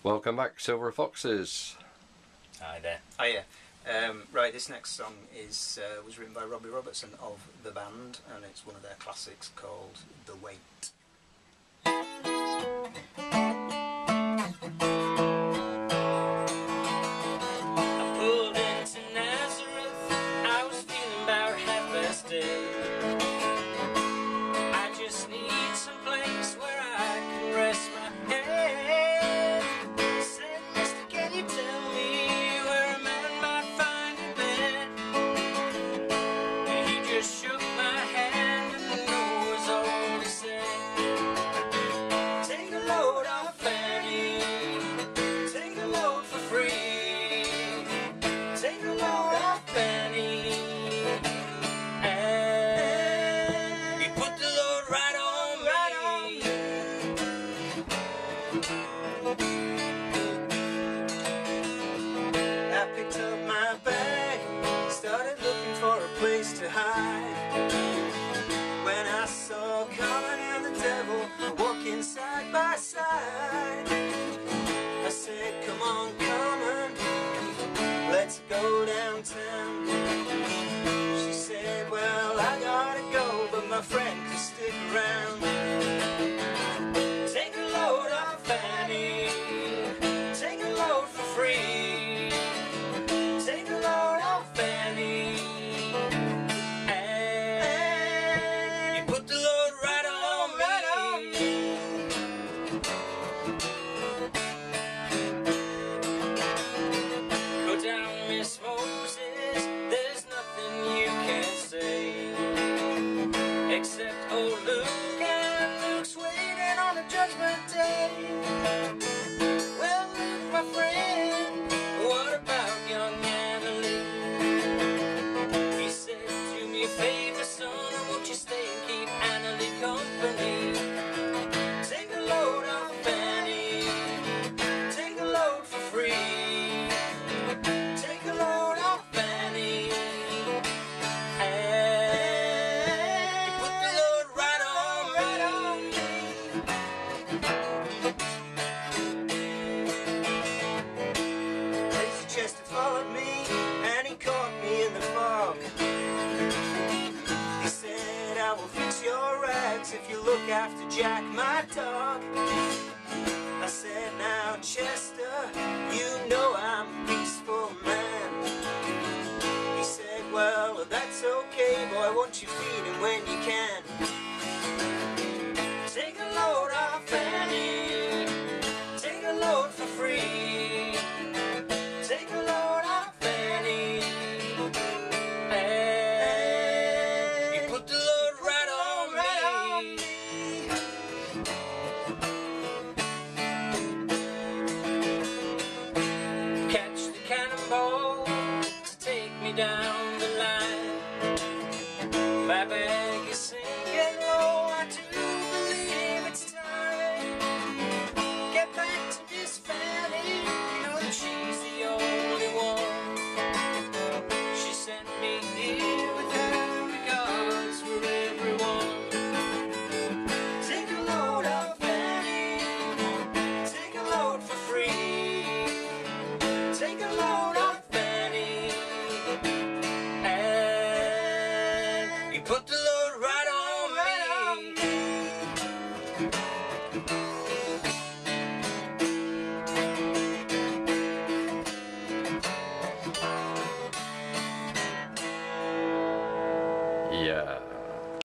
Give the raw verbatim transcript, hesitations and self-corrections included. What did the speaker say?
Welcome back, Silver Foxes. Hi there. Hiya. Um, right, this next song is uh, was written by Robbie Robertson of The Band, and it's one of their classics called The Weight. I pulled into Nazareth, I was feeling about half past dead. I just need some place where I can rest my head. Said, mister, can you tell me where a man might find a bed? He just shook my hand and no was all he said. Take a load off Fanny, take a load for free. Take a load off Fanny, and he put the load right on me. I picked up my bag, started looking for a place to hide, when I saw Carmen and the devil walking side by side. I said, come on, Carmen, let's go downtown. She said, well, I gotta go, but my friend can stick around. Take a load off Fanny, take a load for free. Take a load off Fanny, and you put the load right on me. Go down, Miss Moses, there's nothing you can say, except oh look, and Luke's waiting on the judgment day. Well, Luke, my friend, what about young Anna Lee? He said, do me a favor, son, won't you stay and keep Anna Lee company? Take a load off Fanny, take a load for free. Take a load off Fanny, and you put the load right on, right on me. Lazy Chester followed me, and he caught me in the fog. He said, I will fix your rags if you look after Jack, my dog. I said, now Chester, you know I'm a peaceful man. He said, well, that's okay, boy, won't you feed him when you can? Take a load off Fanny, take a load for free. Take a load off Fanny, and you put the load right on me. Catch the cannonball to take me down the line. My bag is sinking low, I do believe it's time. Get back to Miss Fanny, you know that she's the only one. She sent me here with her regards for everyone. Take a load off Fanny, take a load for free. Take a load off Fanny, and you put the load right on me. Yeah.